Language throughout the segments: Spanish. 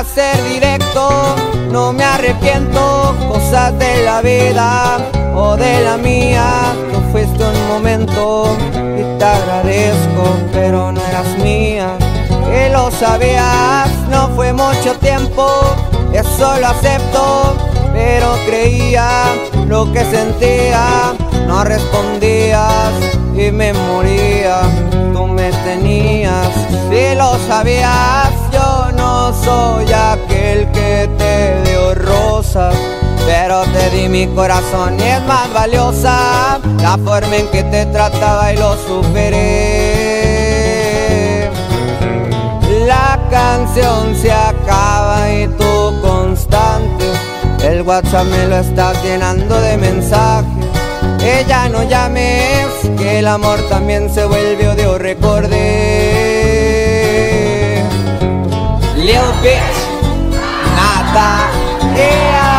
para ser directo, no me arrepiento. Cosas de la vida o de la mía, tú fuiste un momento y te agradezco, pero no eras mía. Que lo sabías, no fue mucho tiempo, eso lo acepto, pero creía lo que sentía, no respondías y me moría. Tú me tenías, si lo sabías, yo no soy aquel que te dio rosas, pero te di mi corazón y es más valiosa la forma en que te trataba y lo superé. La canción se acaba y tú constante, el WhatsApp me lo estás llenando de mensajes. Ya no llames, que el amor también se vuelve odio, recordé. Lil bitch, nada, yeah.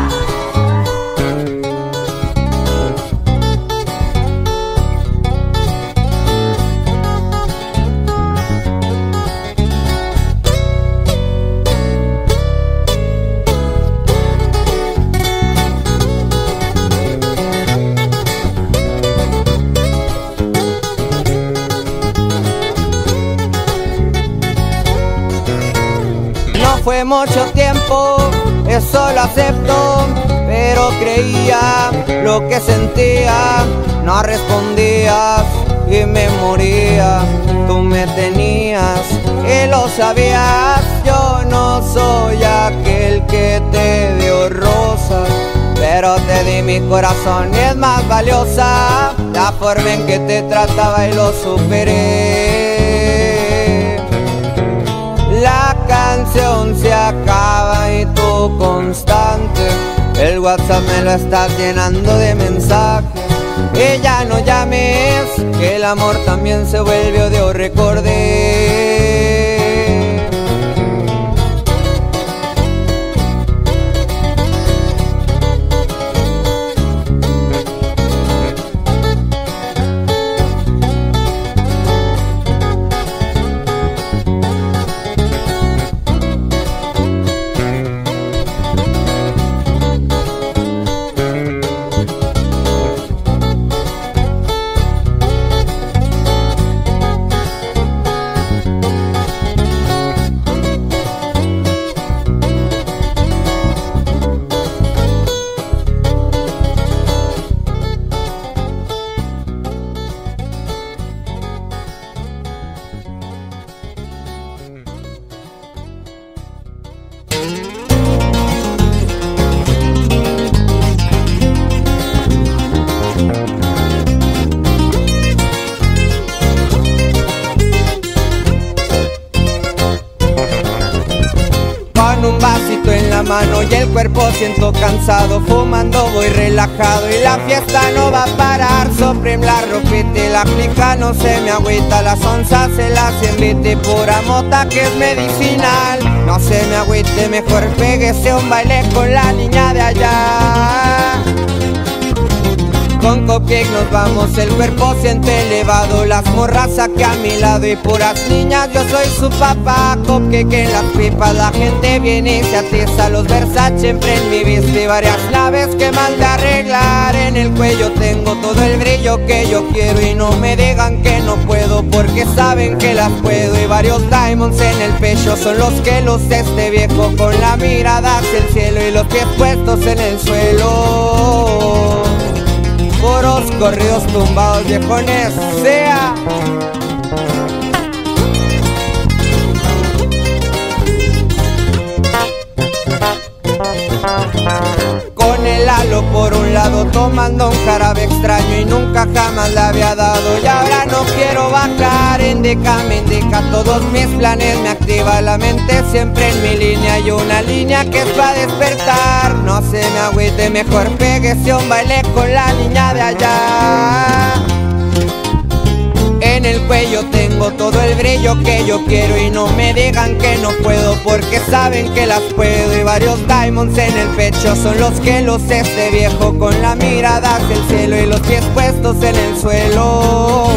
Fue mucho tiempo, eso lo acepto, pero creía lo que sentía, no respondías y me moría. Tú me tenías y lo sabías, yo no soy aquel que te dio rosas, pero te di mi corazón y es más valiosa la forma en que te trataba y lo superé. La canción se acaba y tú constante, el WhatsApp me lo estás llenando de mensajes. Y ya no llames, que el amor también se vuelve odio, recordé. Un vasito en la mano y el cuerpo siento cansado, fumando voy relajado y la fiesta no va a parar. Supreme la ropita y la clica no se me agüita, las onzas se las invite, pura mota que es medicinal. No se me agüite, mejor péguese un baile con la niña de allá. Con Cupcake nos vamos, el cuerpo siente elevado, las morras aquí a mi lado y puras niñas, yo soy su papá. Cupcake en las pipas, la gente viene y se atiza, los Versace en mi vista y varias naves que mal de arreglar. En el cuello tengo todo el brillo que yo quiero y no me digan que no puedo, porque saben que las puedo. Y varios diamonds en el pecho son los que luce este viejo, con la mirada hacia el cielo y los pies puestos en el suelo. Puros corridos tumbados, viejones, sea. Con el halo por un lado, tomando un jarabe extraño y nunca jamás le había dado. Y ahora no quiero bajar, indica, me indica todos mis planes, me activa la mente siempre en mi línea. Y una línea que es para despertar, no se me agüite, mejor péguese un baile con la niña de allá. En el cuello tengo todo el brillo que yo quiero y no me digan que no puedo, porque saben que las puedo. Y varios diamonds en el pecho son los que luce este viejo, con la mirada hacia el cielo y los pies puestos en el suelo.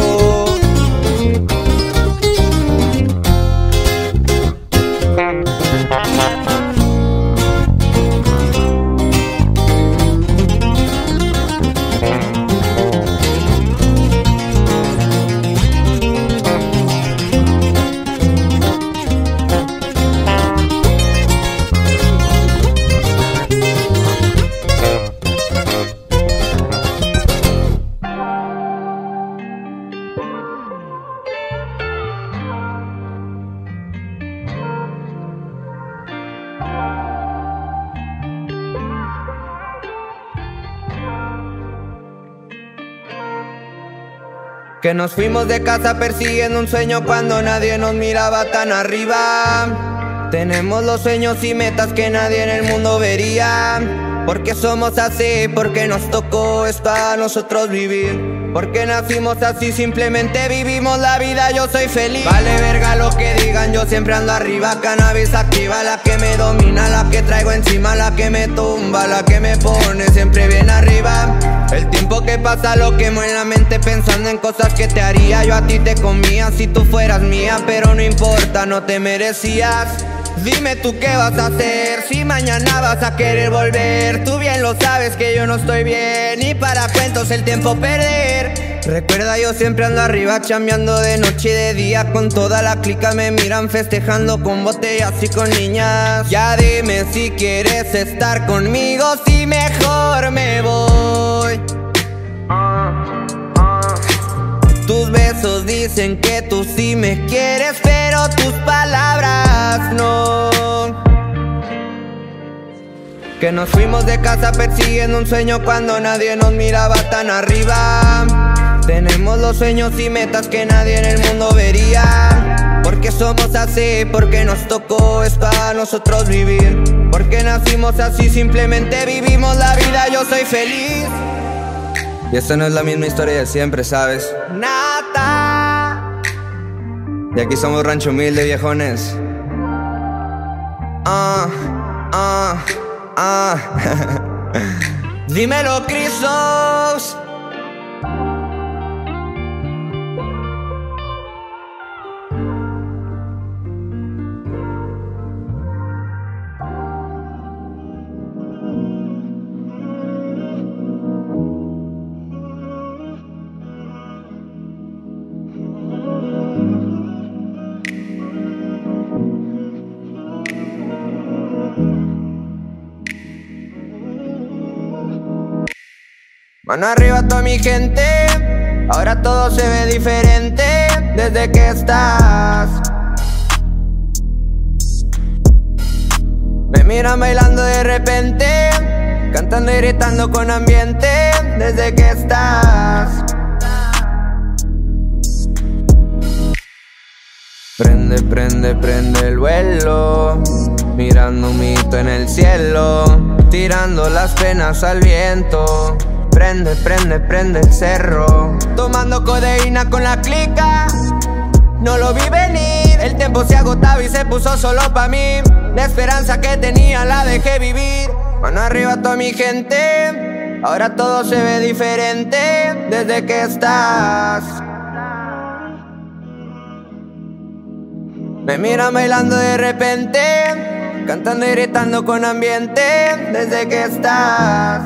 Que nos fuimos de casa persiguiendo un sueño cuando nadie nos miraba tan arriba. Tenemos los sueños y metas que nadie en el mundo vería. Porque somos así, porque nos tocó esto a nosotros vivir. Porque nacimos así, simplemente vivimos la vida, yo soy feliz. Vale verga lo que digan, yo siempre ando arriba. Cannabis activa, la que me domina, la que traigo encima, la que me tumba, la que me pone siempre bien arriba. El tiempo que pasa lo quemo en la mente pensando en cosas que te haría. Yo a ti te comía si tú fueras mía, pero no importa, no te merecías. Dime tú qué vas a hacer, si mañana vas a querer volver. Tú bien lo sabes que yo no estoy bien, y para cuentos el tiempo perder. Recuerda, yo siempre ando arriba, chambeando de noche y de día. Con toda la clica me miran festejando con botellas y con niñas. Ya dime si quieres estar conmigo, si mejor me voy. Tus besos dicen que tú sí me quieres, pero tus palabras no. Que nos fuimos de casa persiguiendo un sueño cuando nadie nos miraba tan arriba. Tenemos los sueños y metas que nadie en el mundo vería. Porque somos así, porque nos tocó esto a nosotros vivir. Porque nacimos así, simplemente vivimos la vida, yo soy feliz. Y esta no es la misma historia de siempre, ¿sabes? Nada. Y aquí somos Rancho Humilde, viejones. Dímelo, Crisos. Mano arriba toda mi gente, ahora todo se ve diferente desde que estás. Me miran bailando de repente, cantando y gritando con ambiente desde que estás. Prende, prende, prende el vuelo, mirando un mito en el cielo, tirando las penas al viento. Prende, prende, prende el cerro, tomando codeína con la clica. No lo vi venir, el tiempo se agotaba y se puso solo pa' mí. La esperanza que tenía la dejé vivir. Mano arriba toda mi gente, ahora todo se ve diferente desde que estás. Me miran bailando de repente, cantando y gritando con ambiente desde que estás.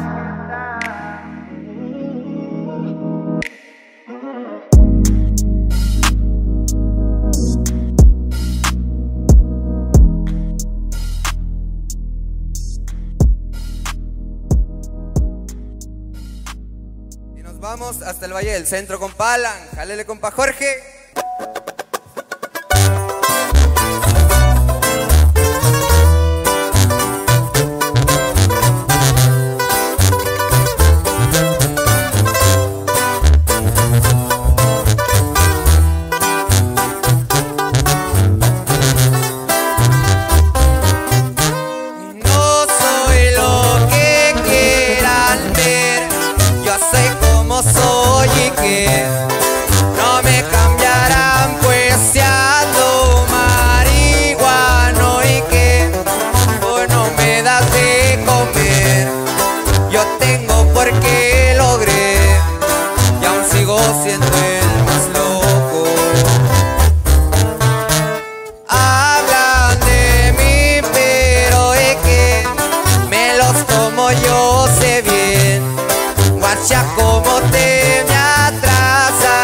Vamos hasta el Valle del Centro, compa Alan. Jálele, compa Jorge. Soy y que no me cambiarán, pues si ando marihuano y que vos no me das de comer. Yo tengo porque logré y aún sigo siendo el más loco. Hablan de mí pero es que me los tomo, yo sé bien. Guacha como te me atrasa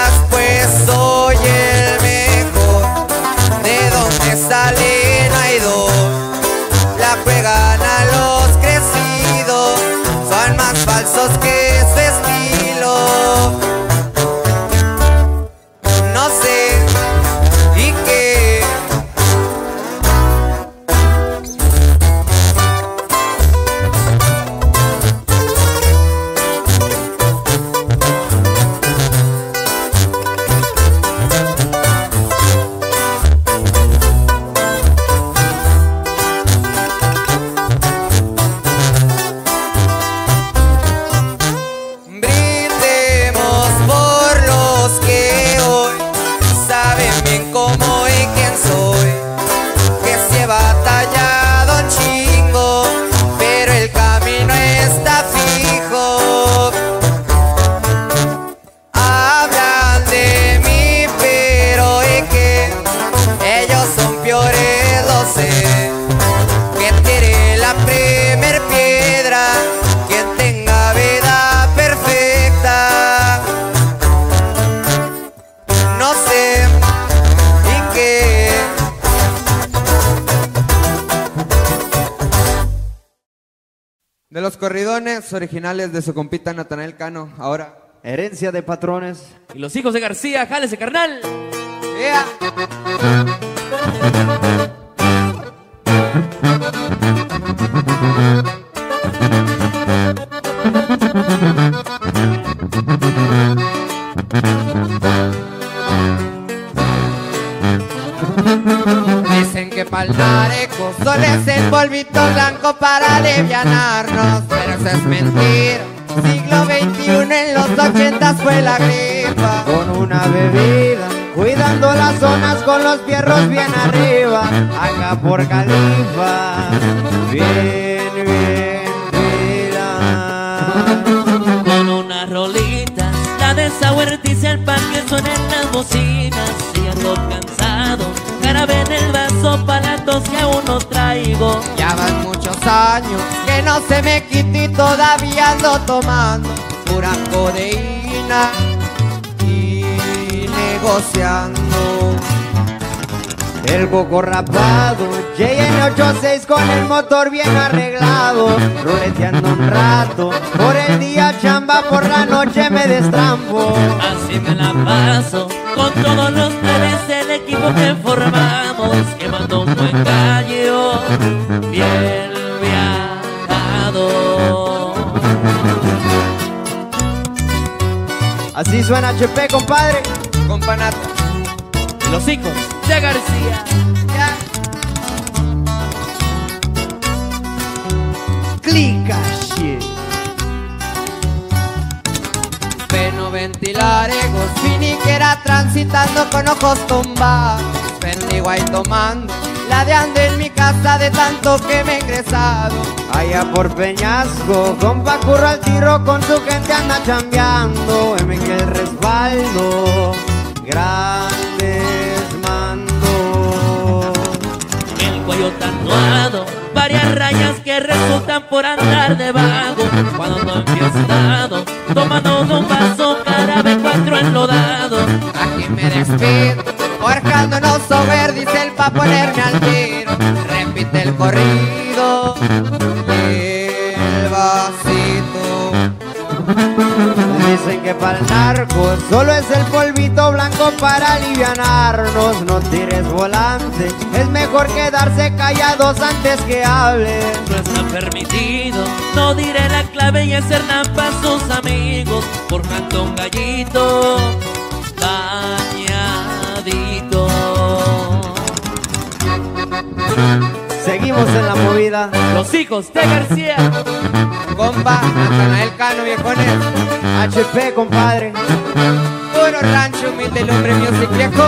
De los corridones originales de su compita Natanael Cano, ahora Herencia de Patrones. Y los hijos de García, jálese carnal. ¡Ea! Dicen que pa'l mareco solo es el polvito blanco para alivianarnos, pero eso es mentira. Siglo XXI, en los 80 fue la gripa. Con una bebida, cuidando las zonas con los fierros bien arriba. Acá por Califa, bien fila. Con unas rolitas, la de Sauertice, el pan que suena en las bocinas. Y ando cansado, jarabe en el vaso para la tos que aún no traigo. Ya van muchos años que no se me quite y todavía ando tomando pura codeína y negociando. El coco rapado, JN86 con el motor bien arreglado. Ruleteando un rato, por el día chamba, por la noche me destrampo. Así me la paso, con todos los plebes del equipo que formamos, quemando un buen gallo, bien viajado. Así suena HP, compadre. Companata. Los hijos de García. Clica shit. Peno ventilar egos, finiquera transitando con ojos tumbados. Perdigo ahí tomando, ladeando en mi casa de tanto que me he ingresado. Allá por Peñasco, compa curro al tiro, con su gente anda chambeando. M que el respaldo, grandes mandos. El cuello tatuado, varias rayas que resultan por andar de vago. Cuando ando enfiestado, tomando un vaso, jarabe 4 enlodado. Aquí me despido, forjando un oso verde, dice el pa' ponerme al tiro. Repite el corrido y el vasito. Dicen que pa'l narco solo es el polvito blanco para alivianarnos. No tires volante, es mejor quedarse callados antes que hablen. No está permitido, no diré la clave y hacer nampa a sus amigos, forjando un gallito dañadito. Seguimos en la movida. Los hijos de García. Compa, Natanael Cano, viejones. HP, compadre. Puro rancho, humilde lumbre, music viejo.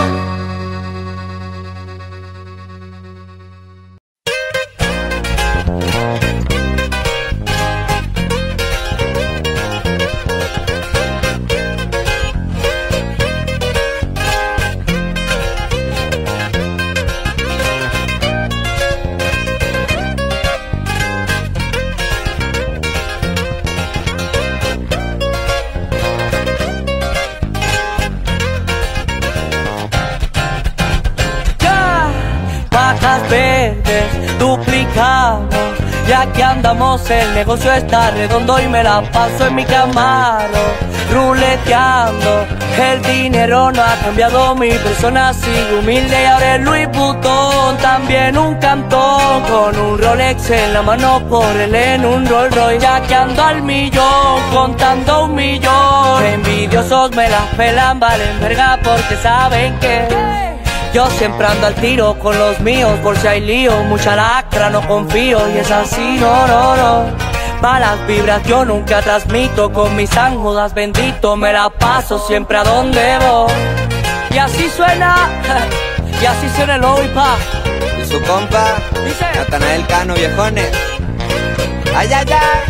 Verdes, duplicamos, ya que andamos el negocio está redondo y me la paso en mi Camaro, ruleteando. El dinero no ha cambiado mi persona, sigo humilde y ahora es Louis Vuitton. También un cantón con un Rolex en la mano, por él en un Rolls Royce, ya que ando al millón, contando 1 millón. Envidiosos me las pelan, valen verga porque saben que yo siempre ando al tiro con los míos, por si hay lío, mucha lacra, no confío, y es así, no. Malas vibras yo nunca transmito, con mis ángulas bendito, me la paso siempre a donde voy. Y así suena, y así suena el hoy, pa. Y su compa, Dice Natanael Cano, viejones. Ay, ay, ay.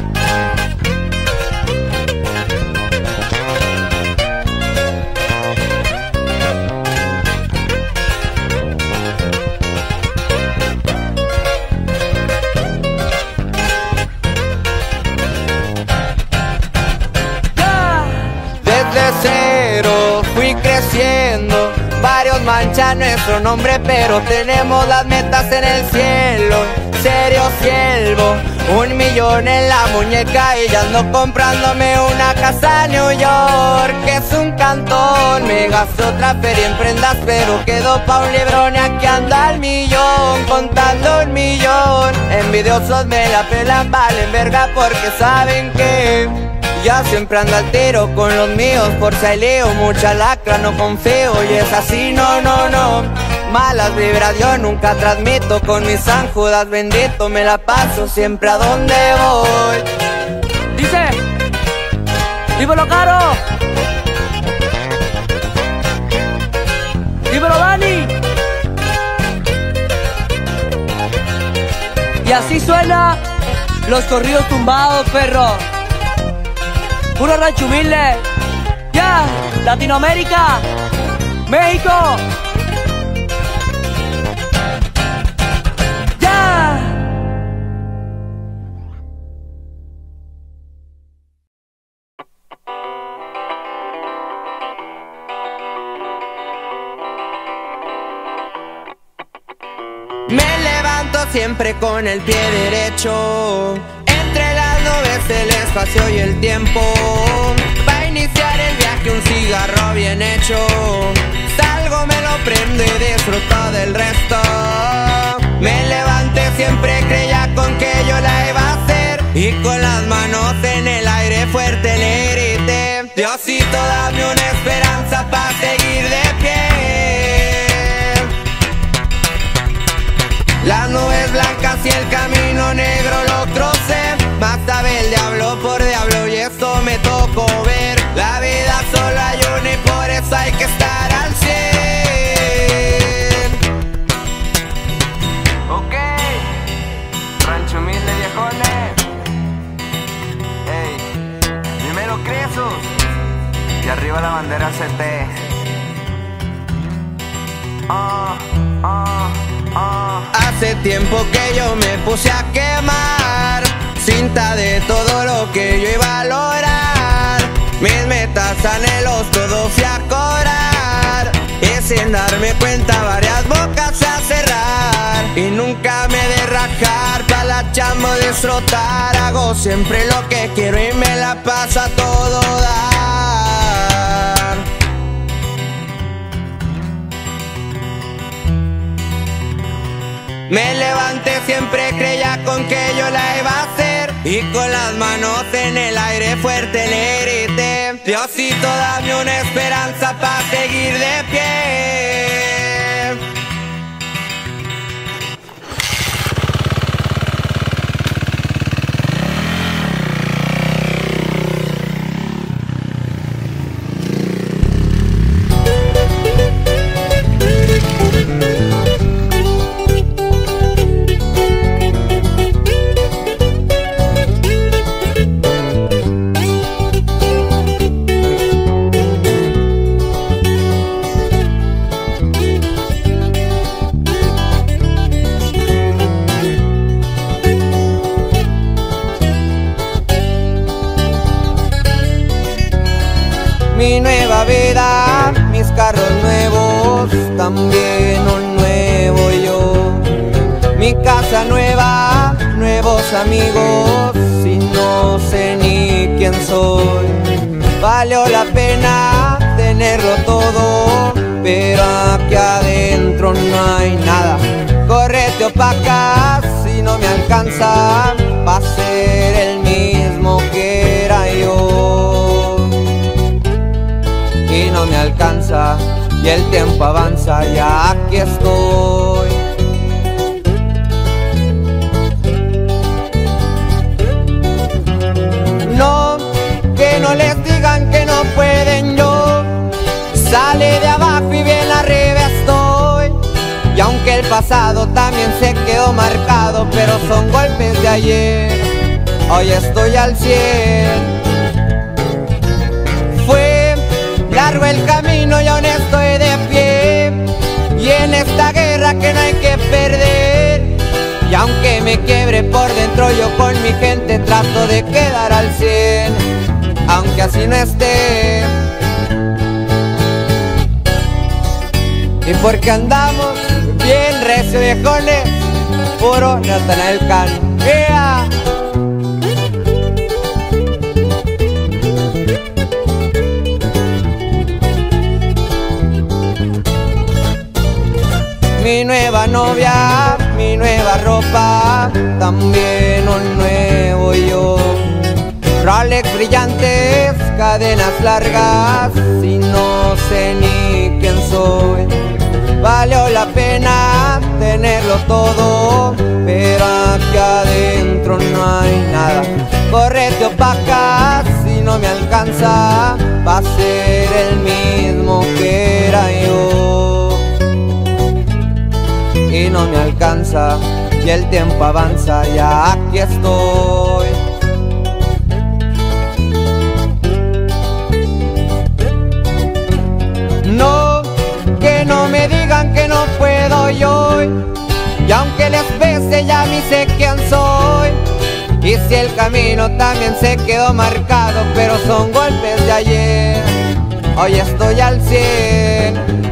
Cero fui creciendo, varios manchan nuestro nombre, pero tenemos las metas en el cielo. Serio siervo, 1 millón en la muñeca y ya ando comprándome una casa en New York, que es un cantón. Me gasté otra feria en prendas, pero quedó pa' un librón y aquí anda el millón, contando 1 millón. Envidiosos me la pelan, valen verga porque saben que ya siempre ando al tiro con los míos. Por si hay lío, mucha lacra, no confío y es así, no, no, no. Malas vibras yo nunca transmito, con mis San Judas bendito me la paso siempre a donde voy. Dice, dímelo Caro, dímelo Dani. Y así suena los corridos tumbados, perro. Puro rancho humilde. Ya, Latinoamérica, México. Me levanto siempre con el pie derecho, entre las nubes, el espacio y el tiempo. Pa' iniciar el viaje un cigarro bien hecho, salgo, me lo prendo y disfruto del resto. Me levanté siempre, creía con que yo la iba a hacer, y con las manos en el aire fuerte le grité: Diosito, dame una esperanza pa' seguir de pie. Las nubes blancas y el camino negro lo crucé, más sabe el diablo por diablo y esto me tocó ver. La vida solo hay una y por eso hay que estar al 100. Ok, rancho humilde viejones. Ey, dímelo Cresos. Y arriba la bandera CT. Hace tiempo que yo me puse a quemar cinta de todo lo que yo iba a lograr. Mis metas, anhelos, todo fui a cobrar, y sin darme cuenta varias bocas a cerrar. Y nunca me de rajar, pa' la chamba disfrutar. Hago siempre lo que quiero y me la paso a todo dar. Me levanté siempre, creía con que yo la iba a hacer, y con las manos en el aire fuerte le grité: Diosito, dame una esperanza pa' seguir de pie. Mi nueva vida, mis carros nuevos, también un nuevo yo. Mi casa nueva, nuevos amigos, y no sé ni quién soy. Valió la pena tenerlo todo, pero aquí adentro no hay nada. Correte opaca si no me alcanza, va a ser el mismo que era yo. Y no me alcanza, y el tiempo avanza, y aquí estoy. No, que no les digan que no pueden, yo sale de abajo y bien arriba estoy. Y aunque el pasado también se quedó marcado, pero son golpes de ayer, hoy estoy al 100. Largo el camino y aún estoy de pie, y en esta guerra que no hay que perder. Y aunque me quiebre por dentro, yo con mi gente trato de quedar al 100, aunque así no esté. Y porque andamos bien recio, viejones, puro Natanael Cano. ¡Ea! mi nueva novia, mi nueva ropa, también un nuevo yo. Rolex brillantes, cadenas largas, y no sé ni quién soy. Valió la pena tenerlo todo, pero aquí adentro no hay nada. Correte opacas, si no me alcanza, va a ser el mismo que era yo. Y no me alcanza, y el tiempo avanza, ya aquí estoy. No, que no me digan que no puedo yo, y aunque les pese ya ni sé quién soy. Y si el camino también se quedó marcado, pero son golpes de ayer, hoy estoy al 100.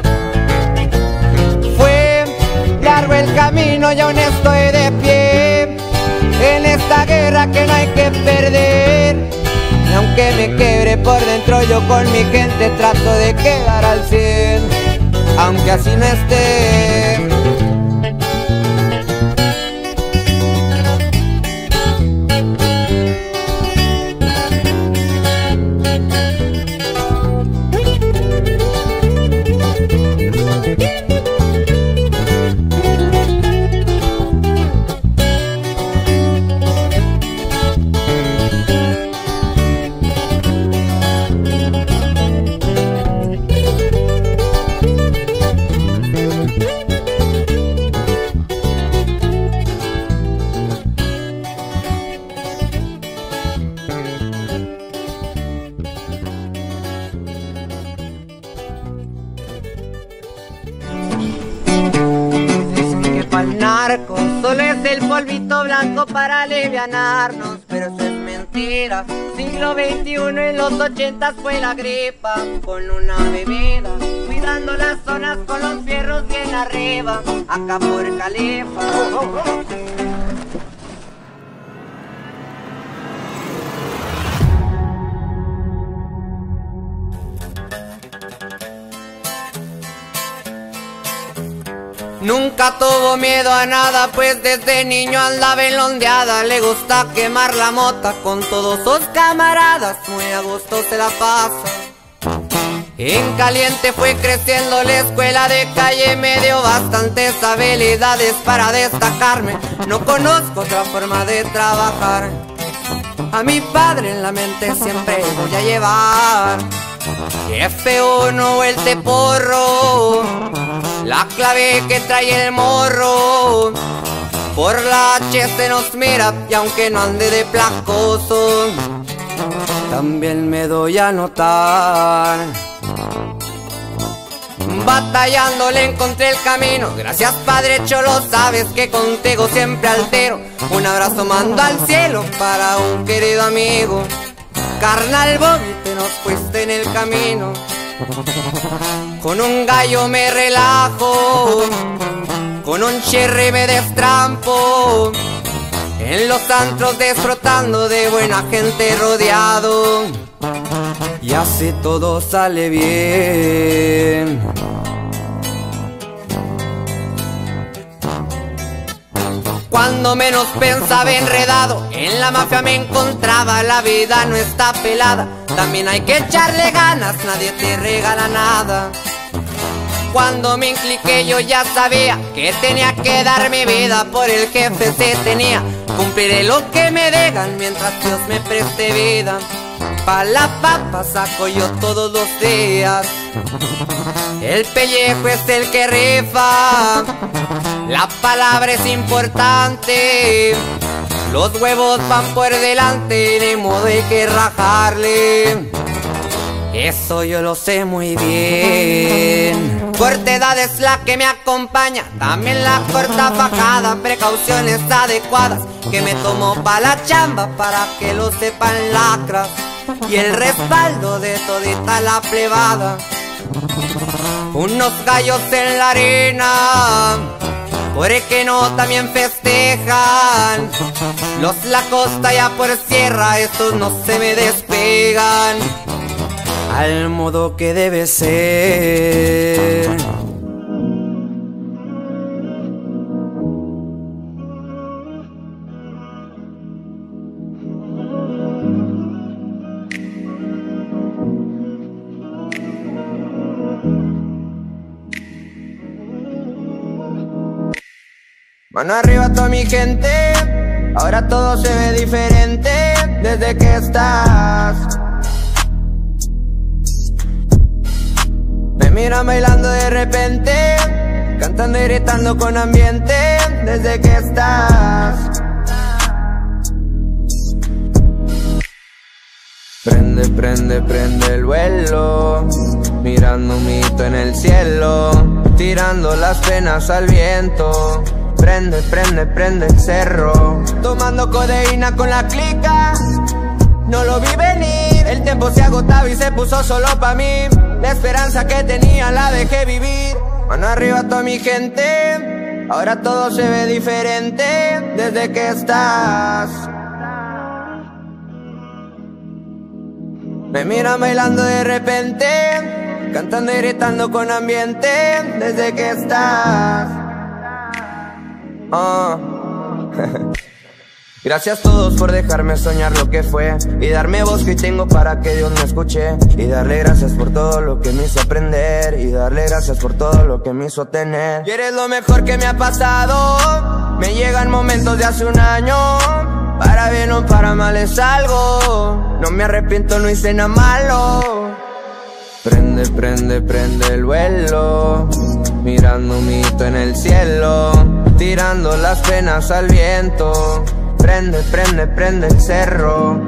Fue largo el camino y aún estoy de pie, en esta guerra que no hay que perder. Y aunque me quiebre por dentro, yo con mi gente trato de quedar al 100, aunque así no esté. Solo es el polvito blanco para alivianarnos, pero eso es mentira. Siglo XXI, en los 80 fue la gripa, con una bebida, cuidando las zonas con los fierros bien arriba, acá por Califa. Nunca tuvo miedo a nada, pues desde niño andaba en la ondeada. Le gusta quemar la mota con todos sus camaradas, muy a gusto se la pasa. En caliente fue creciendo, la escuela de calle me dio bastantes habilidades para destacarme. No conozco otra forma de trabajar, a mi padre en la mente siempre voy a llevar. F1 o el teporro, la clave que trae el morro. Por la H se nos mira, y aunque no ande de placoso, también me doy a notar. Batallando le encontré el camino, gracias Padre Cholo, sabes que contigo siempre altero. Un abrazo mando al cielo para un querido amigo. Carnal Bobby, te nos fuiste en el camino. Con un gallo me relajo, con un cherry me destrampo. En los antros disfrutando de buena gente rodeado, y así todo sale bien. Cuando menos pensaba enredado, en la mafia me encontraba. La vida no está pelada, también hay que echarle ganas, nadie te regala nada. Cuando me impliqué yo ya sabía que tenía que dar mi vida por el jefe se tenía. Cumpliré lo que me digan mientras Dios me preste vida. Pa' la papa saco yo todos los días, el pellejo es el que rifa. La palabra es importante, los huevos van por delante, de modo hay que rajarle. Eso yo lo sé muy bien. Corta edad es la que me acompaña, también la corta fajada, precauciones adecuadas que me tomo pa' la chamba para que lo sepan lacras. Y el respaldo de todita la plebada, unos gallos en la arena, por el que no también festejan. Los la costa ya por sierra, estos no se me despegan, al modo que debe ser. Mano arriba a toda mi gente, ahora todo se ve diferente desde que estás. Me miran bailando de repente, cantando y gritando con ambiente desde que estás. Prende, prende, prende el vuelo, mirando un mito en el cielo, tirando las penas al viento. Prende, prende, prende el cerro, tomando codeína con la clica. No lo vi venir, el tiempo se agotaba y se puso solo pa' mí. La esperanza que tenía la dejé vivir. Mano arriba a toda mi gente, ahora todo se ve diferente desde que estás. Me miran bailando de repente, cantando y gritando con ambiente desde que estás. Gracias a todos por dejarme soñar lo que fue y darme voz que hoy tengo para que Dios me escuche. Y darle gracias por todo lo que me hizo aprender, y darle gracias por todo lo que me hizo tener. Y eres lo mejor que me ha pasado. Me llegan momentos de hace un año, para bien o para mal es algo. No me arrepiento, no hice nada malo. Prende, prende, prende el vuelo, mirando un mito en el cielo, tirando las penas al viento. Prende, prende, prende el cerro.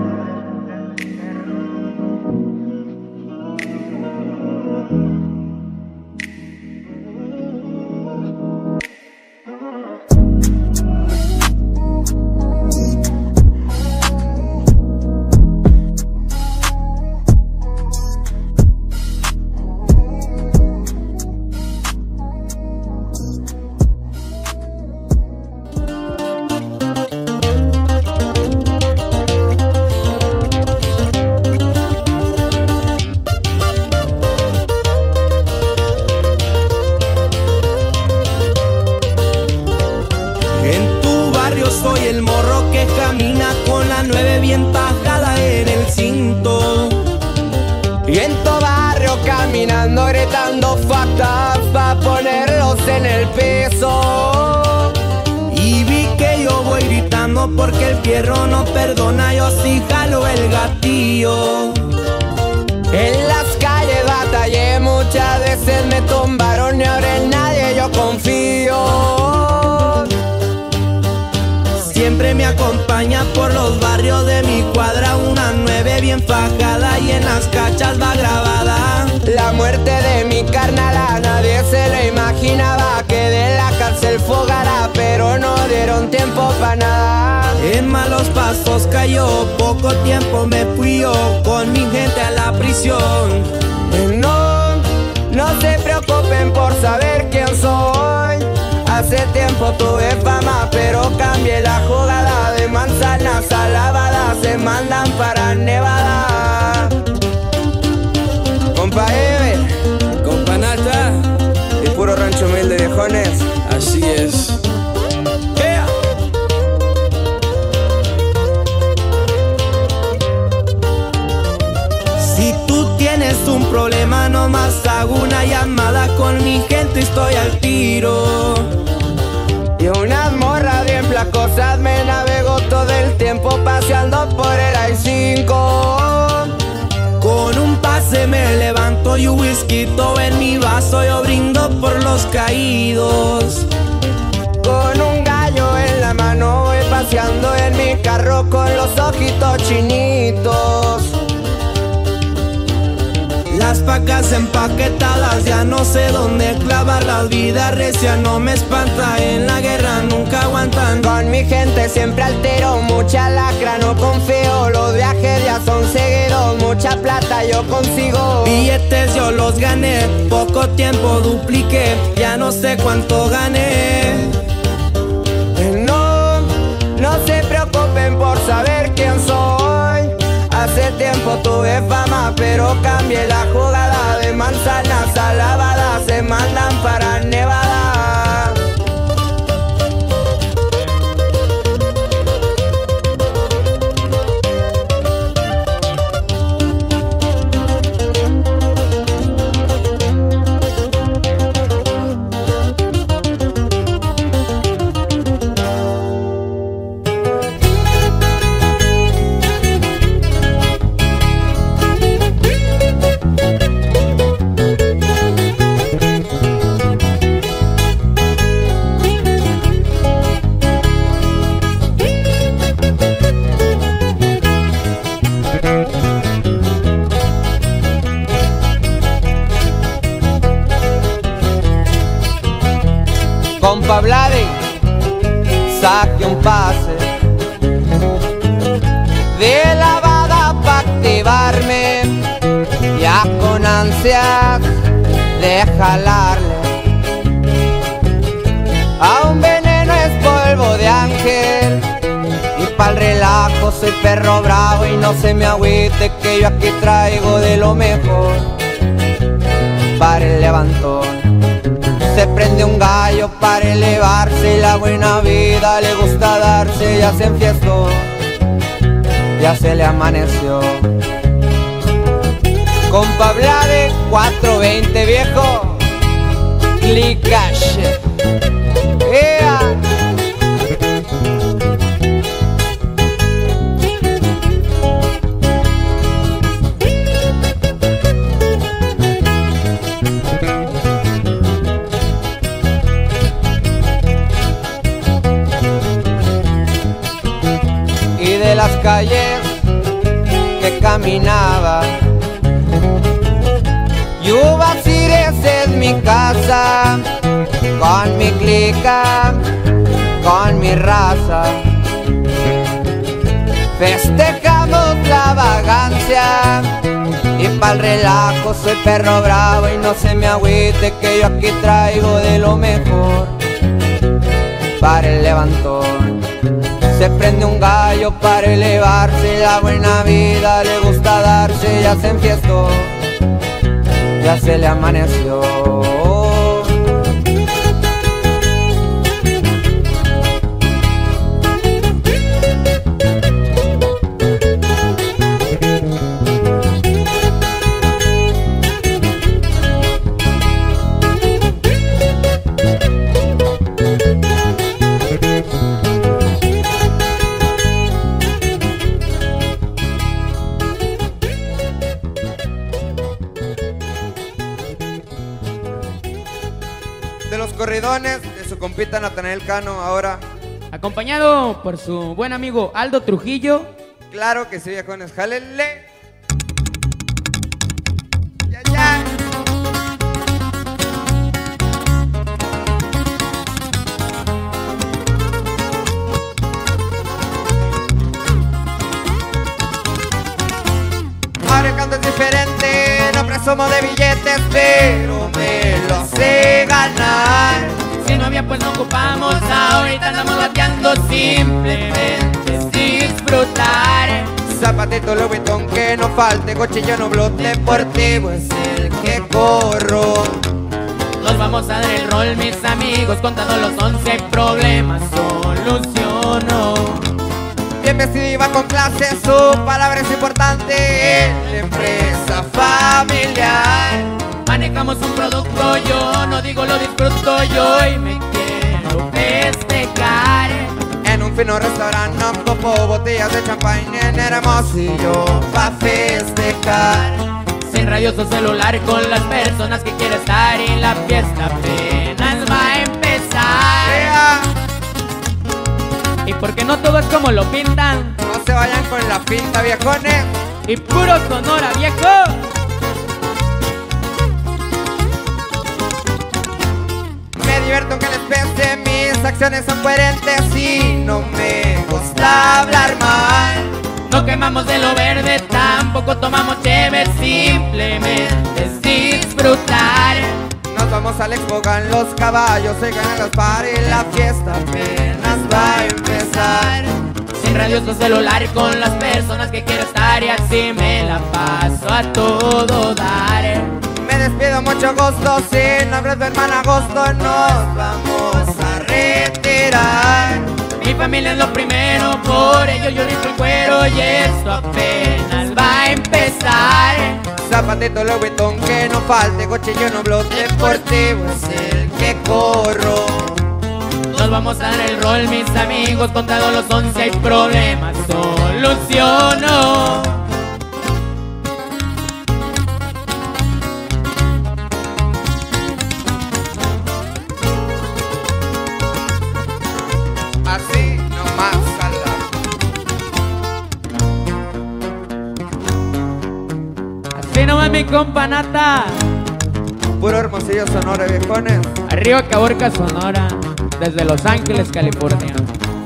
Soy el morro que camina con la 9 bien tajada en el cinto. Y en tu barrio caminando, gritando fuck up pa' ponerlos en el piso. Y vi que yo voy gritando porque el fierro no perdona, yo sí jalo el gatillo. En las calles batallé, muchas veces me tumbaron y ahora en nadie yo confío. Siempre me acompaña por los barrios de mi cuadra una 9 bien fajada y en las cachas va grabada. La muerte de mi carnala nadie se lo imaginaba, que de la cárcel fugara, pero no dieron tiempo pa' nada. En malos pasos cayó, poco tiempo me fui yo con mi gente a la prisión. No se preocupen por saber quién soy. Hace tiempo tuve fama, pero cambié la jugada. De manzanas a lavadas se mandan para Nevada. Compa Ever, Compa Nata y puro rancho humilde, viejones. Así es. Yeah. Si tú tienes un problema, nomás hago una llamada, con mi gente estoy al tiro. Y unas morras bien flacosas me navego todo el tiempo paseando por el I-5. Con un pase me levanto y un whisky en mi vaso, yo brindo por los caídos. Con un gallo en la mano voy paseando en mi carro con los ojitos chinitos. Las pacas empaquetadas, ya no sé dónde clavar. La vida recia no me espanta, en la guerra nunca aguantan. Con mi gente siempre altero, mucha lacra, no confío. Los viajes ya son seguidos, mucha plata yo consigo. Billetes yo los gané, poco tiempo dupliqué, ya no sé cuánto gané. No se preocupen por saber quién soy. Hace tiempo tuve fama, pero cambié la jugada. De manzanas a lavadas se mandan para Nevada. saque un pase de lavada pa' activarme, ya con ansias de jalarle a un veneno es polvo de ángel. Y pa'l relajo soy perro bravo y no se me agüite que yo aquí traigo de lo mejor. Para el levantón se prende un gallo para elevarse y la buena vida le gusta darse. Ya se enfiestó, ya se le amaneció. Compa Vlade 420 viejo, Clicache. Y de las calles que caminaba, Yubasires es mi casa, con mi clica, con mi raza. Festejamos la vagancia y pa'l relajo soy perro bravo y no se me agüite que yo aquí traigo de lo mejor. Para el levantón se prende un gallo para elevarse, la buena vida le gusta darse. Ya se enfiestó, ya se le amaneció. De los corridones de su compita Natanael Cano, ahora acompañado por su buen amigo Aldo Trujillo. claro que sí, viejones, jálenle. Ya, ya. Ahora el canto es diferente, no presumo de billetes, pero me lo sé ganar. Si no había pues no ocupamos, ahorita andamos bateando, simplemente es disfrutar. Zapatito Louis Vuitton que no falte, cochillo no blot deportivo es el que corro. Nos vamos a dar el rol, mis amigos, contando los 11 problemas, soluciono. Bien vestido y va con clase, su palabra es importante en la empresa familiar. Manejamos un producto, yo no digo lo disfruto yo y me quiero festejar. En un fino restaurante no copo botellas de champagne en Hermosillo pa' festejar. Sin radioso celular con las personas que quiero estar y la fiesta apenas va a empezar. Yeah. Y porque no todo es como lo pintan, No se vayan con la pinta, viejones. y puro Sonora, viejo. Me divierto aunque les pese, mis acciones son coherentes y no me gusta hablar mal. No quemamos de lo verde, tampoco tomamos chévere, simplemente es disfrutar. Nos vamos al Expo, gan los caballos, se ganan las pares, la fiesta apenas va a empezar. Sin radioso celular con las personas que quiero estar y así me la paso a todo dar. Me despido, mucho gusto, sin nombre de hermana Agosto, nos vamos a retirar. Mi familia es lo primero, por ello yo rizo el cuero y esto apenas va a empezar. Zapatito Louis Vuitton que no falte, cochillo no blot deportivo es el que corro. Nos vamos a dar el rol, mis amigos, contado los 11 hay problemas, soluciono. Así nomás sala. Así nomás mi compa Nata. Puro Hermosillo, Sonora, viejones. Arriba Caborca, Sonora, desde Los Ángeles, California.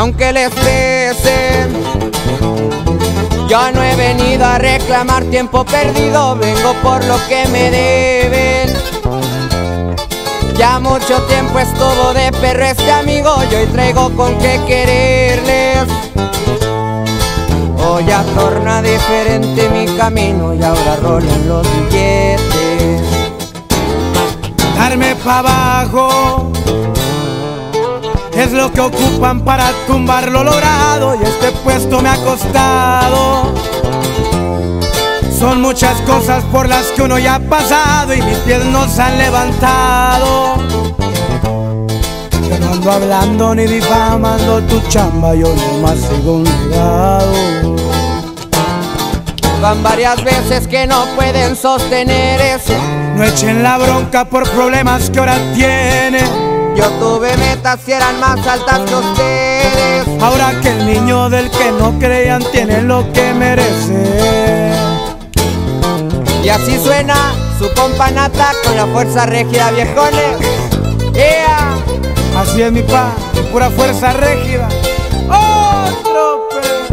aunque les pese, yo no he venido a reclamar tiempo perdido, vengo por lo que me deben. Ya mucho tiempo estuvo de perro este amigo y hoy traigo con qué quererles. Hoy ya torna diferente mi camino y ahora rolan los billetes. Darme pa' abajo es lo que ocupan para tumbar lo logrado, y este puesto me ha costado. Son muchas cosas por las que uno ya ha pasado y mis pies no se han levantado. Yo no ando hablando ni difamando tu chamba, yo nomás sigo un legado. Van varias veces que no pueden sostener eso. No echen la bronca por problemas que ahora tienen. Yo tuve metas y eran más altas que ustedes. Ahora que el niño del que no creían tiene lo que merece. Y así suena su compa Nata con la fuerza rígida, viejones. ¡Ea! Así es mi pa, pura fuerza rígida. ¡Otro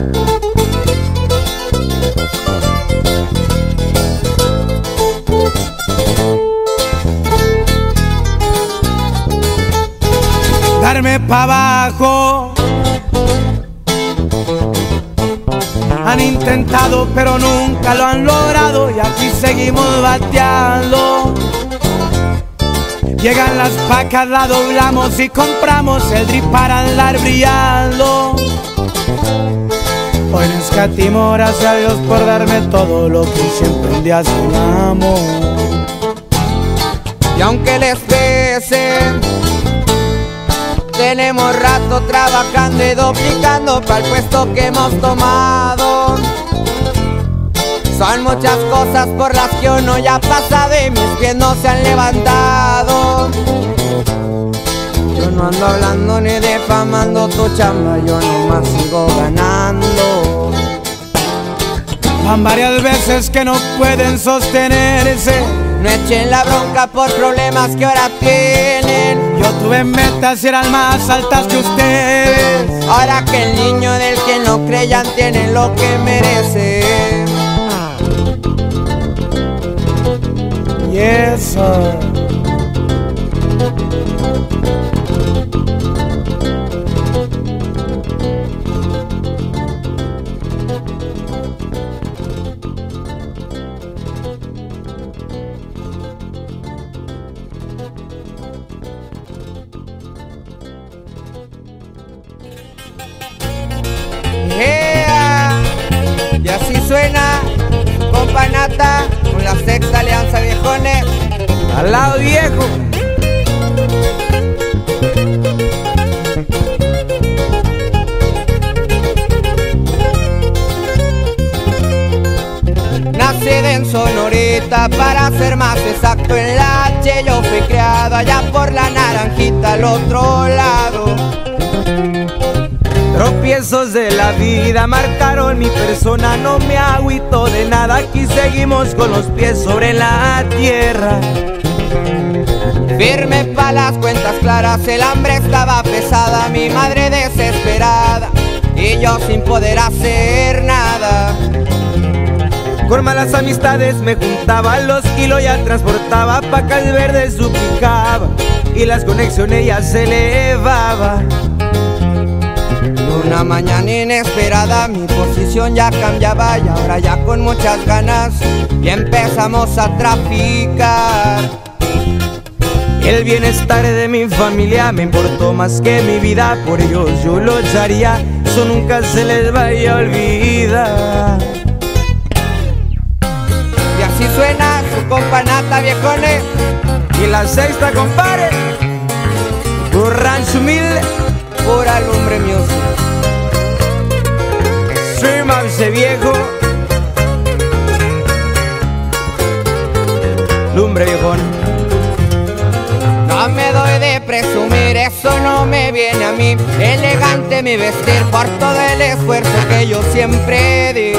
darme pa' abajo. Han intentado pero nunca lo han logrado y aquí seguimos bateando. Llegan las pacas, la doblamos y compramos el drip para andar brillando. Hoy no escatimo, gracias a Dios por darme todo lo que siempre un día soñamos. Y aunque les pese, tenemos rato trabajando y duplicando para el puesto que hemos tomado. Son muchas cosas por las que uno ya ha pasado y mis pies no se han levantado. Yo no ando hablando ni difamando tu chamba, yo nomás sigo ganando. Van varias veces que no pueden sostenerse. No echen la bronca por problemas que ahora tienen. Yo tuve metas y eran más altas que ustedes. Ahora que el niño del que no creyan tiene lo que merece. Y eso. Y así suena compa Nata con la Sexta Alianza, viejones. Al lado viejo. Nacida en Sonorita, para ser más exacto en la H. Yo fui criado allá por la Naranjita al otro lado. Tropiezos de la vida marcaron mi persona, no me agüito de nada, aquí seguimos con los pies sobre la tierra. Firme pa' las cuentas claras, el hambre estaba pesada, mi madre desesperada y yo sin poder hacer nada. Con malas amistades me juntaba, los kilos ya transportaba, pacas verdes duplicaba y las conexiones ya se elevaba. Una mañana inesperada mi posición ya cambiaba y ahora ya con muchas ganas y empezamos a traficar. El bienestar de mi familia me importó más que mi vida, por ellos yo lucharía, eso nunca se les vaya a olvidar. Y así suena su compa Nata, viejones. Y la Sexta, compadre, un rancho humilde, pura lumbre music. soy Mavse viejo, lumbre viejón. No me doy de presumir, eso no me viene a mí. Elegante mi vestir por todo el esfuerzo que yo siempre di.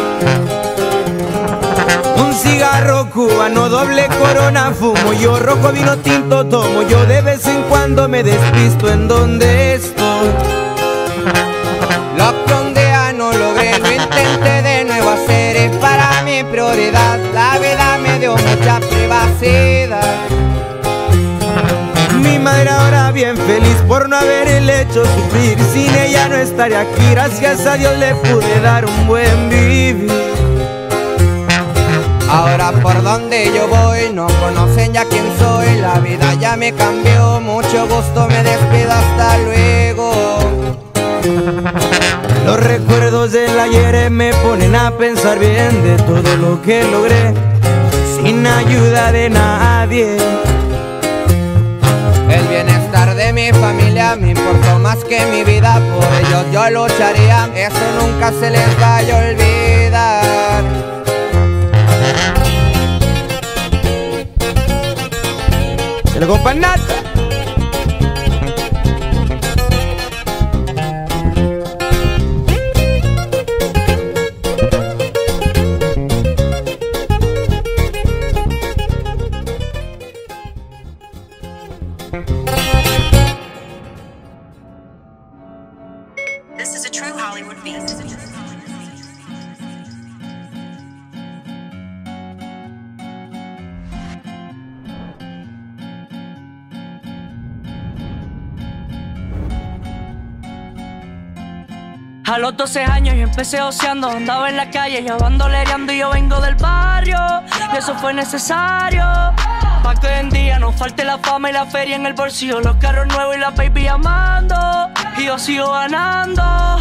Un cigarro cubano, doble corona fumo, yo rojo vino tinto tomo, yo de vez en cuando me despisto en donde estoy. mucha privacidad. Mi madre ahora bien feliz por no haberle hecho sufrir. Sin ella no estaría aquí, gracias a Dios le pude dar un buen vivir. Ahora por donde yo voy no conocen ya quién soy. La vida ya me cambió, mucho gusto, me despido, hasta luego. Los recuerdos del ayer me ponen a pensar bien de todo lo que logré sin ayuda de nadie. El bienestar de mi familia me importó más que mi vida. Por ellos yo lucharía, eso nunca se les vaya a olvidar. Se lo compa Nata. This is a true Hollywood beat. A los 12 años yo empecé oceando, andaba en la calle ya bandolereando y yo vengo del barrio y eso fue necesario para que hoy en día no falte la fama y la feria en el bolsillo, los carros nuevos y la baby amando y yo sigo ganando.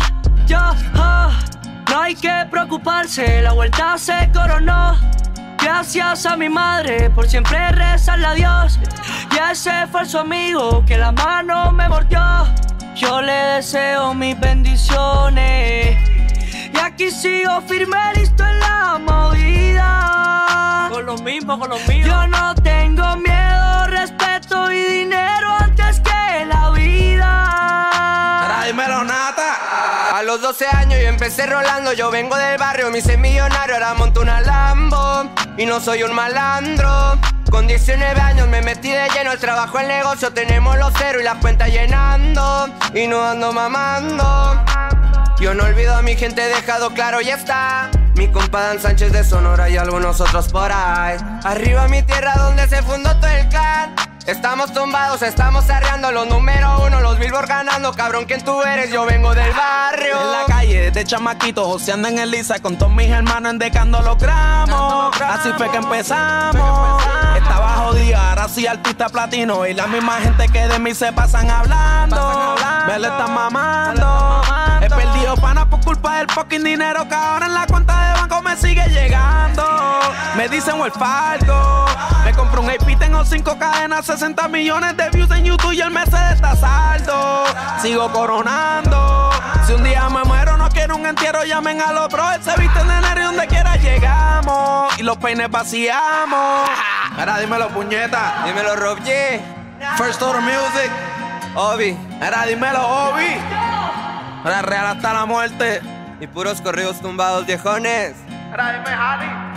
No hay que preocuparse, la vuelta se coronó. Gracias a mi madre por siempre rezarle a Dios y a ese falso amigo que la mano me mordió. Yo le deseo mis bendiciones y aquí sigo firme, listo en la movida. Con los mismos, con los míos. Yo no tengo miedo, respeto y dinero antes que la vida. Ahora dímelo, Nata. A los 12 años yo empecé rolando, yo vengo del barrio, me hice millonario, ahora monto una Lambo y no soy un malandro. Con 19 años me metí de lleno, el trabajo, el negocio, tenemos los ceros y la cuenta llenando y no ando mamando. Yo no olvido a mi gente, dejado claro, ya está. Mi compa Dan Sánchez de Sonora y algunos otros por ahí. Arriba mi tierra donde se fundó todo el clan. Estamos tumbados, estamos arreando los número uno, los Billboard ganando. Cabrón, ¿quién tú eres? Yo vengo del barrio. En la calle, de chamaquito, joseando en el Lisa, con todos mis hermanos endecando los gramos. Así fue que empezamos. Estaba jodida, ahora soy artista platino y la misma gente que de mí se pasan hablando. Me le están mamando. He perdido pana por culpa del fucking dinero que ahora en la cuenta de banco me sigue llegando. Me dicen Fargo. Me compré un AP, tengo 5 cadenas, 60 millones de views en YouTube y el mes está saldo. Sigo coronando. Si un día me muero, no quiero un entierro, llamen a los bros. Se visten de negro y donde quiera llegamos. Y los peines vaciamos. Ahora dímelo, puñeta. Dímelo, Rob G. First Order Music. Obi. Ahora dímelo, Obi. Ahora real hasta la muerte. Y puros corridos tumbados, viejones. Ahora dime, Jali.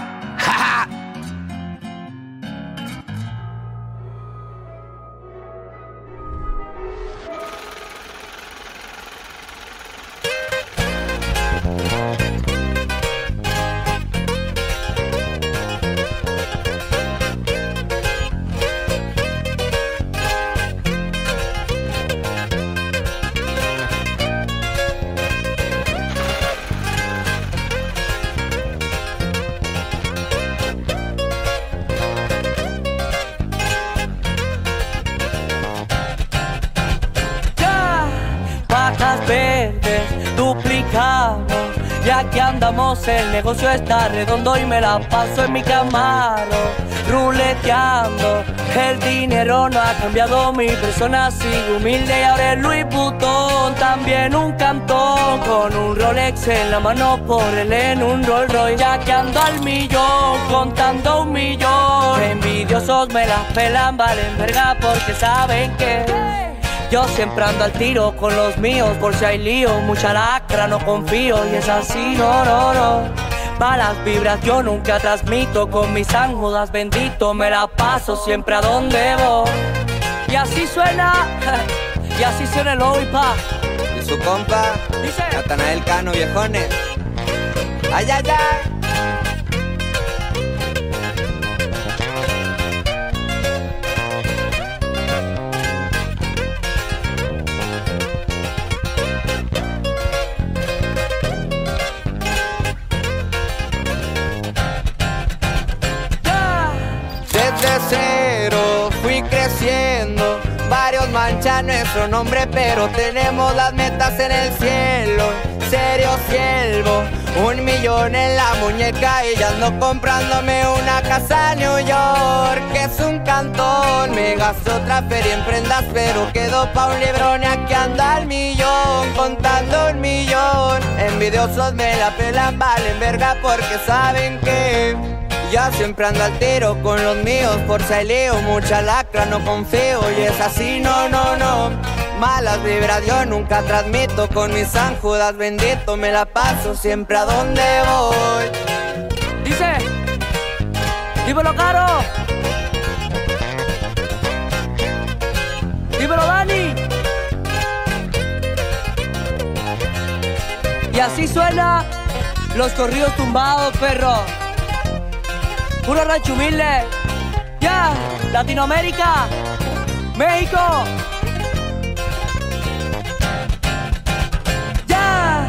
Verdes, duplicamos, ya que andamos el negocio está redondo y me la paso en mi Camaro, ruleteando. El dinero no ha cambiado mi persona, sigo humilde y ahora el Louis Vuitton. También un cantón con un Rolex en la mano, por él en un Rolls Royce. Ya que ando al millón, contando 1 millón. Envidiosos me las pelan, valen verga porque saben que yo siempre ando al tiro con los míos, por si hay lío, mucha lacra, no confío y es así, no. Malas vibras yo nunca transmito, con mis ángeles bendito me la paso siempre a donde voy. Y así suena, y así suena el hoy, pa. Y su compa, dice Natanael Cano, viejones. Ay, ay, ay. desde cero fui creciendo. Varios manchan nuestro nombre, pero tenemos las metas en el cielo. En serio, siervo, 1 millón en la muñeca y ya ando comprándome una casa en New York, que es un cantón. Me gasto otra feria en prendas, pero quedo pa' un librón y aquí anda el millón, contando 1 millón. Envidiosos me la pelan, valen verga porque saben que yo siempre ando al tiro con los míos. Por si hay lío, mucha lacra, no confío. Y es así, no, no, no. Malas vibras yo nunca transmito. Con mis San Judas bendito me la paso siempre a donde voy. Dice, dímelo Caro, dímelo Dani. Y así suena los corridos tumbados, perro. Puro rancho humilde. Ya, Latinoamérica, México. Ya.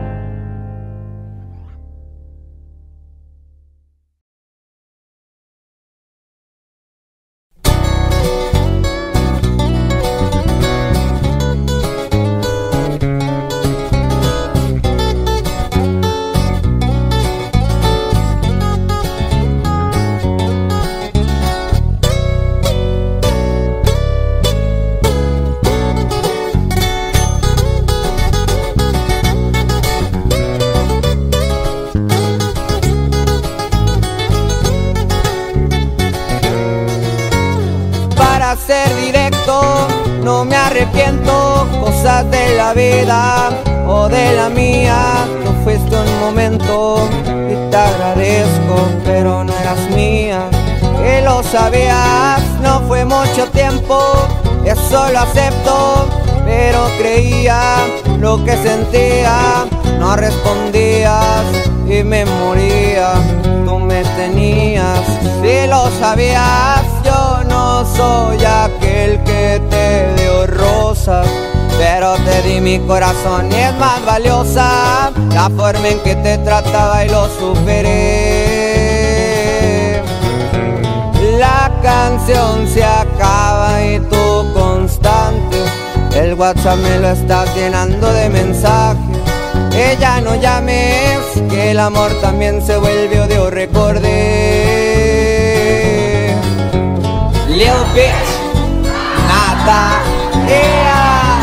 Ser directo, no me arrepiento. Cosas de la vida o de la mía. Tú fuiste un momento y te agradezco, pero no eras mía. Que lo sabías, no fue mucho tiempo, eso lo acepto. Pero creía lo que sentía, no respondías y me moría. Tú me tenías, si lo sabías. Yo no soy aquel que te dio rosas, pero te di mi corazón y es más valiosa la forma en que te trataba y lo superé. La canción se acaba y tú constante, el WhatsApp me lo estás llenando de mensajes. Ya no llames, que el amor también se vuelve odio, recordé. Little bitch, nada, yeah.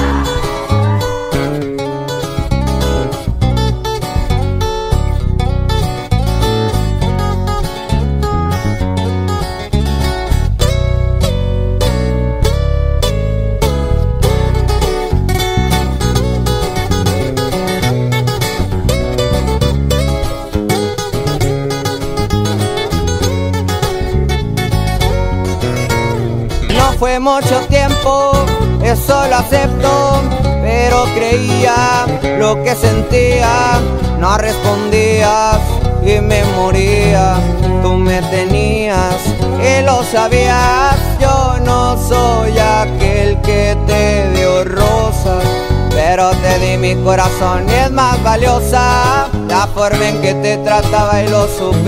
Fue mucho tiempo, eso lo acepto, pero creía lo que sentía, no respondías y me moría. Tú me tenías y lo sabías, yo no soy aquel que te dio rosas, pero te di mi corazón y es más valiosa la forma en que te trataba y lo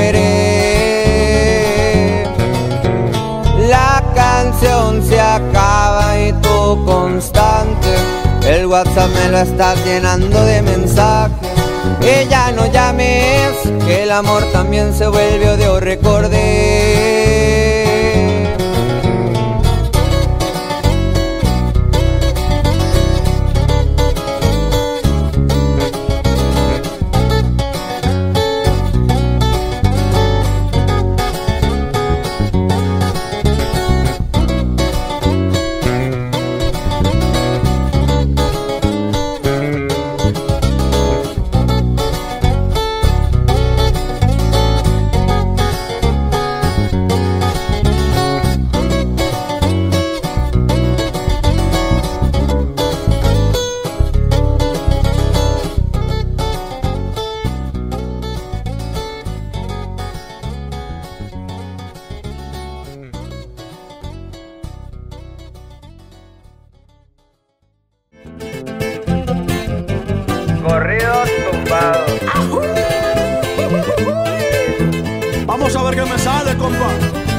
superé. La canción se acaba y tú constante, el WhatsApp me lo estás llenando de mensajes. Y ya no llames, que el amor también se vuelve odio, recordé. Corridos tumbados. Vamos a ver qué me sale, compa.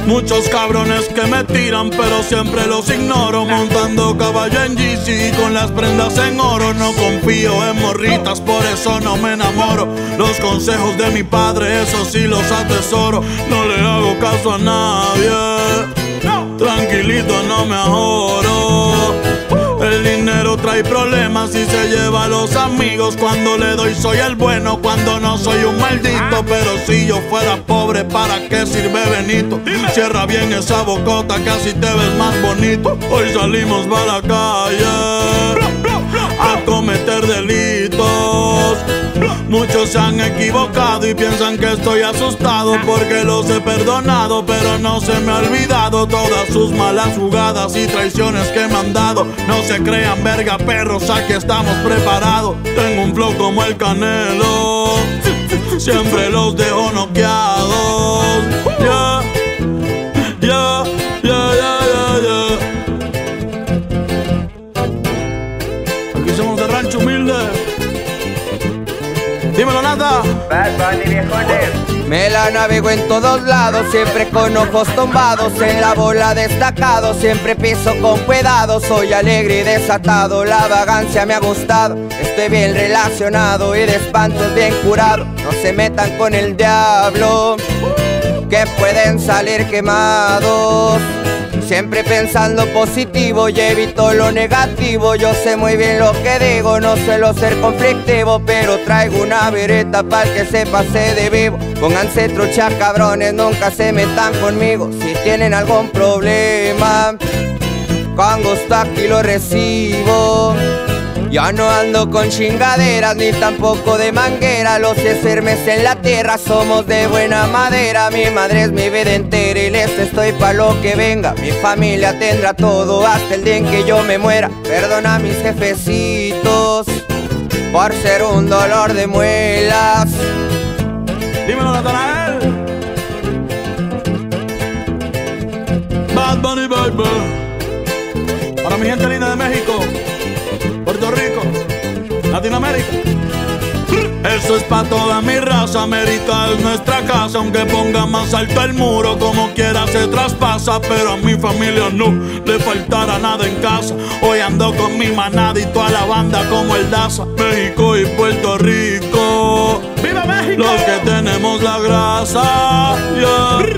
Muchos cabrones que me tiran, pero siempre los ignoro. Montando caballo en GC con las prendas en oro. No confío en morritas, por eso no me enamoro. Los consejos de mi padre, eso sí los atesoro. No le hago caso a nadie, tranquilito no me ahorro. El dinero trae problemas y se lleva a los amigos. Cuando le doy soy el bueno, cuando no soy un maldito. Pero si yo fuera pobre, ¿para qué sirve Benito? Cierra bien esa bocota que así te ves más bonito. Hoy salimos para la calle a cometer delitos. Muchos se han equivocado y piensan que estoy asustado porque los he perdonado, pero no se me ha olvidado todas sus malas jugadas y traiciones que me han dado. No se crean verga perros, aquí estamos preparados. Tengo un flow como el Canelo, siempre los dejo noqueados. Yeah, yeah, yeah, yeah, yeah. Aquí somos de Rancho Humilde. Dímelo, Nata. Bad Bunny, viejones. Me la navego en todos lados, siempre con ojos tumbados, en la bola destacado, siempre piso con cuidado, soy alegre y desatado, la vagancia me ha gustado, estoy bien relacionado y de espantos bien curado, no se metan con el diablo, que pueden salir quemados. Siempre pensando positivo y evito lo negativo. Yo sé muy bien lo que digo, no suelo ser conflictivo, pero traigo una vereta para que se pase de vivo. Pónganse trucha cabrones, nunca se metan conmigo. Si tienen algún problema, con gusto aquí lo recibo. Ya no ando con chingaderas ni tampoco de manguera. Los Hermes en la tierra somos de buena madera. Mi madre es mi vida entera y les estoy pa' lo que venga. Mi familia tendrá todo hasta el día en que yo me muera. Perdona a mis jefecitos por ser un dolor de muelas. Dímelo, Natanael. Bad Bunny, baby. Para mi gente linda de México, Puerto Rico, Latinoamérica. Eso es pa' toda mi raza, América es nuestra casa. Aunque ponga más alto el muro, como quiera se traspasa. Pero a mi familia no le faltará nada en casa. Hoy ando con mi manada y toda la banda como el Daza. México y Puerto Rico, ¡viva México! Los que tenemos la grasa, yeah.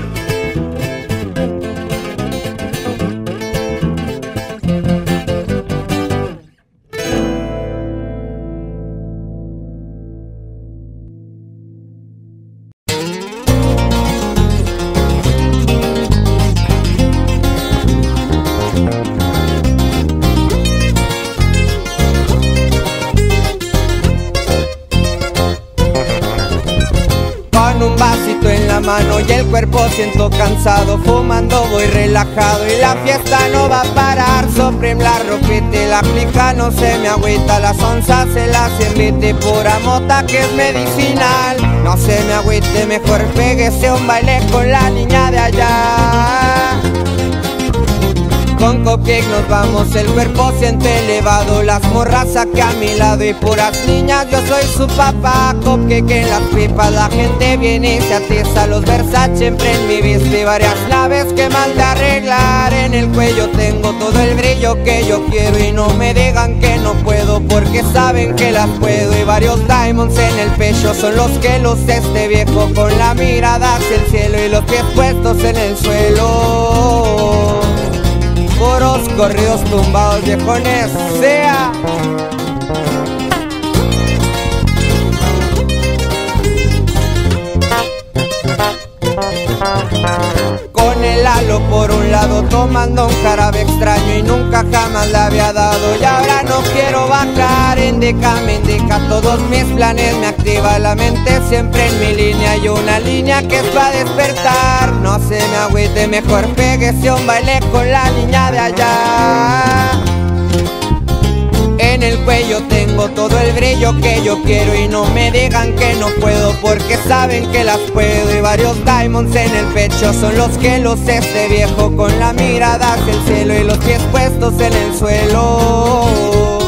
Un vasito en la mano y el cuerpo siento cansado, fumando voy relajado y la fiesta no va a parar. Supreme la ropita y la clica no se me agüita, las onzas se las invite, pura mota que es medicinal. No se me agüite, mejor péguese un baile con la niña de allá. Con Cupcake nos vamos, el cuerpo siente elevado, las morras aquí a mi lado y puras niñas, yo soy su papá. Cupcake en las pipas, la gente viene y se atiza, los Versace en mi vista y varias naves que mal de arreglar. En el cuello tengo todo el brillo que yo quiero y no me digan que no puedo, porque saben que las puedo. Y varios diamonds en el pecho son los que luce este viejo, con la mirada hacia el cielo y los pies puestos en el suelo. Puros corridos tumbados, viejones, sea. Con el halo por un lado, tomando un jarabe extraño y nunca jamás le había dado. Y ahora no quiero bajar, indica, me indica todos mis planes, me activa la mente siempre en mi línea. Y una línea que es para despertar, no se me agüite, mejor péguese un baile con la niña de allá. En el cuello tengo todo el brillo que yo quiero y no me digan que no puedo, porque saben que las puedo. Y varios diamonds en el pecho son los que luce este viejo, con la mirada hacia el cielo y los pies puestos en el suelo.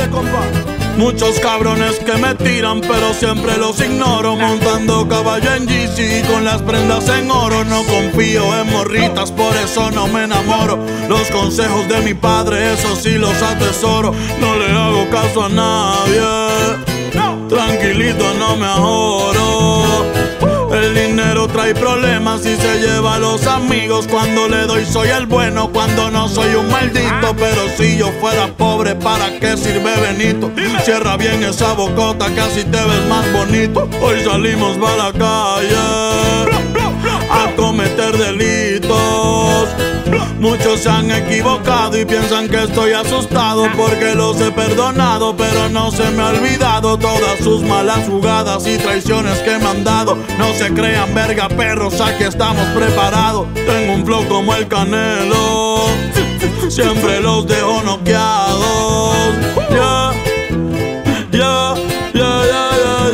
Dale, compa. Muchos cabrones que me tiran, pero siempre los ignoro. Montando caballo en GC con las prendas en oro. No confío en morritas, por eso no me enamoro. Los consejos de mi padre, eso sí los atesoro. No le hago caso a nadie, tranquilito no me ahorro. El dinero trae problemas y se lleva a los amigos. Cuando le doy soy el bueno, cuando no soy un maldito. Pero si yo fuera pobre, ¿para qué sirve Benito? Cierra bien esa bocota que así te ves más bonito. Hoy salimos pa' la calle a cometer delitos. Muchos se han equivocado y piensan que estoy asustado porque los he perdonado, pero no se me ha olvidado todas sus malas jugadas y traiciones que me han dado. No se crean verga perros, aquí estamos preparados. Tengo un flow como el Canelo, siempre los dejo noqueados. Yeah, yeah, yeah, yeah,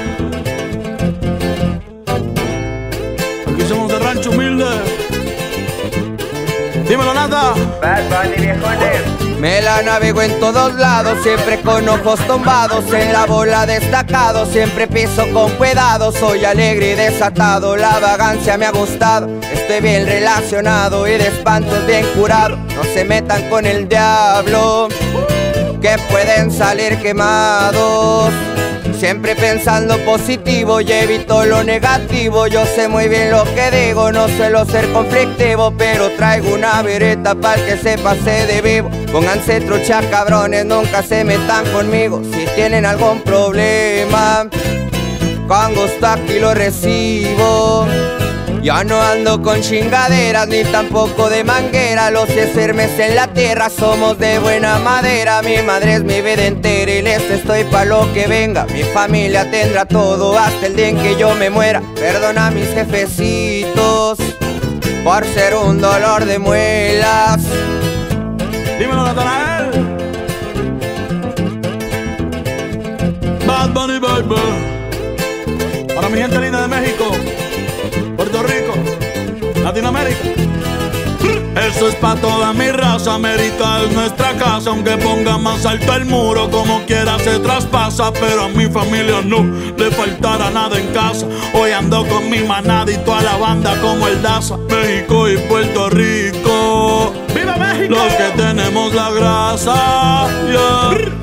yeah. Aquí somos de Rancho Humilde. Dímelo, Nata. Bad Bunny, viejones. Me la navego en todos lados, siempre con ojos tumbados, en la bola destacado, siempre piso con cuidado, soy alegre y desatado, la vagancia me ha gustado, estoy bien relacionado y de espantos bien curado, no se metan con el diablo, que pueden salir quemados. Siempre pensando positivo y evito lo negativo. Yo sé muy bien lo que digo, no suelo ser conflictivo, pero traigo una vereta pa'l que se pase de vivo. Pónganse trucha cabrones, nunca se metan conmigo. Si tienen algún problema, con gusto aquí lo recibo. Ya no ando con chingaderas ni tampoco de manguera. Los Hermes en la tierra somos de buena madera. Mi madre es mi vida entera y les estoy pa' lo que venga. Mi familia tendrá todo hasta el día en que yo me muera. Perdona a mis jefecitos por ser un dolor de muelas. Dímelo, Natanael. Bad Bunny, baby. Para mi gente linda de México, Puerto Rico, Latinoamérica. Eso es pa' toda mi raza, América es nuestra casa. Aunque ponga más alto el muro, como quiera se traspasa. Pero a mi familia no le faltará nada en casa. Hoy ando con mi manada y toda la banda como el Daza. México y Puerto Rico, ¡viva México! Los que tenemos la grasa, yeah.